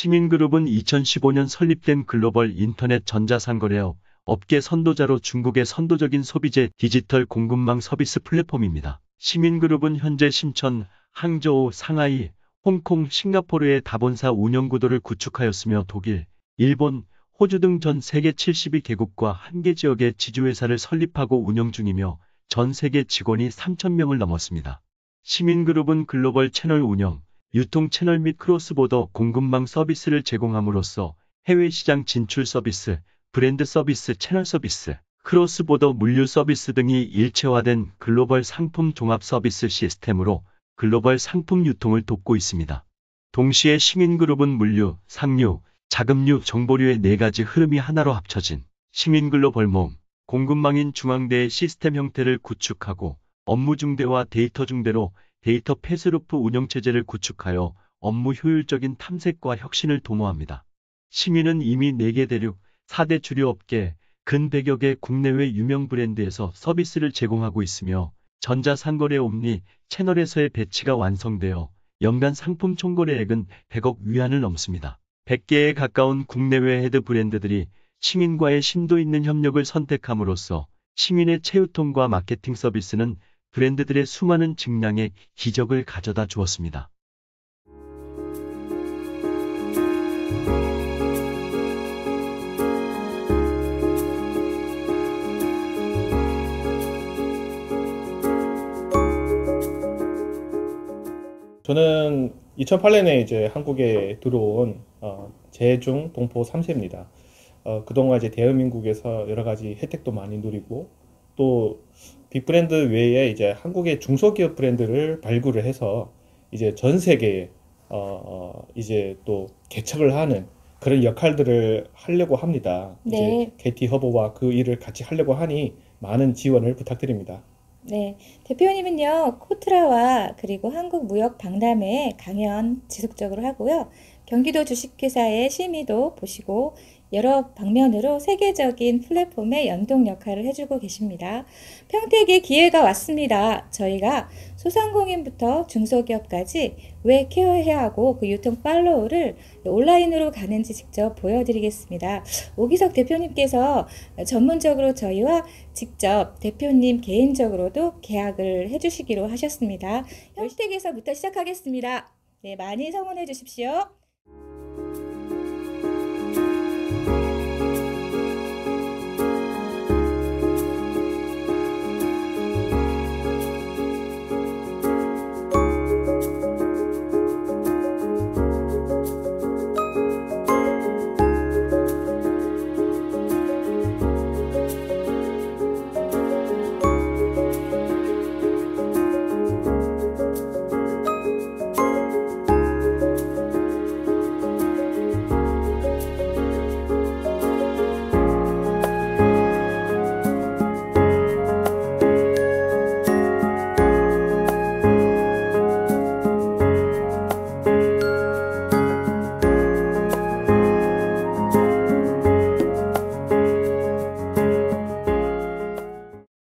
시민그룹은 2015년 설립된 글로벌 인터넷 전자상거래업 업계 선도자로 중국의 선도적인 소비재 디지털 공급망 서비스 플랫폼입니다. 시민그룹은 현재 심천, 항저우, 상하이, 홍콩, 싱가포르의 다본사 운영구도를 구축하였으며 독일, 일본, 호주 등 전 세계 72개국과 한 개 지역의 지주회사를 설립하고 운영 중이며 전 세계 직원이 3,000명을 넘었습니다. 시민그룹은 글로벌 채널 운영, 유통 채널 및 크로스보더 공급망 서비스를 제공함으로써 해외 시장 진출 서비스, 브랜드 서비스, 채널 서비스, 크로스보더 물류 서비스 등이 일체화된 글로벌 상품 종합 서비스 시스템으로 글로벌 상품 유통을 돕고 있습니다. 동시에 시민그룹은 물류, 상류, 자금류, 정보류의 4가지 흐름이 하나로 합쳐진 시민글로벌 공급망인 중앙대의 시스템 형태를 구축하고 업무 중대와 데이터 중대로 데이터 패스루프 운영체제를 구축하여 업무 효율적인 탐색과 혁신을 도모합니다. 시민은 이미 4개 대륙, 4대 주류 업계, 근 100여 개 국내외 유명 브랜드에서 서비스를 제공하고 있으며 전자상거래 옴니 채널에서의 배치가 완성되어 연간 상품 총거래액은 100억 위안을 넘습니다. 100개에 가까운 국내외 헤드 브랜드들이 시민과의 심도 있는 협력을 선택함으로써 시민의 체유통과 마케팅 서비스는 브랜드들의 수많은 직량에 기적을 가져다 주었습니다. 저는 2008년에 이제 한국에 들어온 재중 동포 3세입니다. 그동안 이제 대한민국에서 여러 가지 혜택도 많이 누리고 또 빅브랜드 외에 이제 한국의 중소기업 브랜드를 발굴을 해서 이제 전 세계에 이제 또 개척을 하는 그런 역할들을 하려고 합니다. 네. 이제 KT 허브와 그 일을 같이 하려고 하니 많은 지원을 부탁드립니다. 네, 대표님은요, 코트라와 그리고 한국무역박람회 강연 지속적으로 하고요. 경기도 주식회사의 심의도 보시고 여러 방면으로 세계적인 플랫폼의 연동 역할을 해주고 계십니다. 평택에 기회가 왔습니다. 저희가 소상공인부터 중소기업까지 왜 케어해야 하고 그 유통 팔로우를 온라인으로 가는지 직접 보여드리겠습니다. 오기석 대표님께서 전문적으로 저희와 직접 대표님 개인적으로도 계약을 해주시기로 하셨습니다. 평택에서부터 시작하겠습니다. 네, 많이 성원해 주십시오.